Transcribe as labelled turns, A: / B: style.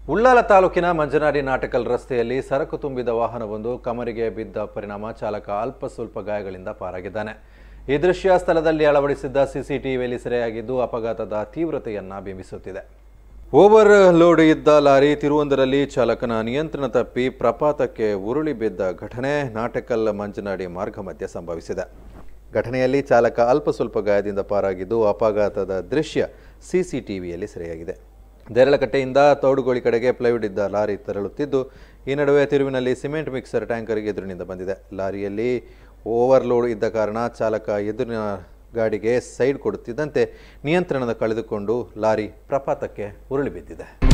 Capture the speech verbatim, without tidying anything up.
A: ಉಳ್ಳಾಲ ತಾಲೂಕಿನ ಮಂಜನಾಡಿ ನಾಟಕಲ್ ರಸ್ತೆಯಲ್ಲಿ ಸರಕು ತುಂಬಿದ ವಾಹನವೊಂದು ಕಮರಿಗೆ ಬಿದ್ದ ಪರಿಣಾಮ ಚಾಲಕ ಅಲ್ಪ ಸ್ವಲ್ಪ ಗಾಯಗಳಿಂದ ಪಾರಾಗಿದ್ದಾನೆ. ಈ ದೃಶ್ಯ ಸ್ಥಳದಲ್ಲಿ ಅಳವಡಿಸಿದ್ದ ಸಿಸಿಟಿವಿಯಲ್ಲಿ ಸೆರೆಯಾಗಿದ್ದು ಅಪಘಾತದ ತೀವ್ರತೆಯನ್ನ ಬಿಂಬಿಸುತ್ತಿದೆ. ಓವರ್ ಲೋಡ್ ಇದ್ದ ಲಾರಿ ತಿರುವೊಂದರಲ್ಲಿ ಚಾಲಕನ ನಿಯಂತ್ರಣ ತಪ್ಪಿ ಪ್ರಪಾತಕ್ಕೆ ಉರುಳಿ ಬಿದ್ದ ಘಟನೆ ನಾಟಕಲ್ ಮಂಜನಾಡಿ ಮಾರ್ಗ ಮಧ್ಯೆ ಸಂಭವಿಸಿದೆ. ಘಟನೆಯಲ್ಲಿ ಚಾಲಕ ಅಲ್ಪ ಸ್ವಲ್ಪ ಗಾಯದಿಂದ ಪಾರಾಗಿದ್ದು ಅಪಘಾತದ ದೃಶ್ಯ ಸಿಸಿಟಿವಿಯಲ್ಲಿ ಸೆರೆಯಾಗಿದೆ. ದೇರಳಕಟ್ಟೆಯಿಂದ ತೌಡುಗೋಳಿ ಕಡೆಗೆ ಪ್ಲೈವುಡ್ ಇದ್ದ ಲಾರಿ ತೆರಳುತ್ತಿದ್ದು, ಈ ನಡುವೆ ತಿರುವಿನಲ್ಲಿ ಸಿಮೆಂಟ್ ಮಿಕ್ಸರ್ ಟ್ಯಾಂಕರ್ ಎದುರಿನಿಂದ ಬಂದಿದೆ. ಲಾರಿಯಲ್ಲಿ ಓವರ್ಲೋಡ್ ಇದ್ದ ಕಾರಣ ಚಾಲಕ ಎದುರಿನ ಗಾಡಿಗೆ ಸೈಡ್ ಕೊಡುತ್ತಿದ್ದಂತೆ ನಿಯಂತ್ರಣ ಕಳೆದುಕೊಂಡು ಲಾರಿ ಪ್ರಪಾತಕ್ಕೆ ಉರುಳಿ ಬಿದ್ದಿದೆ.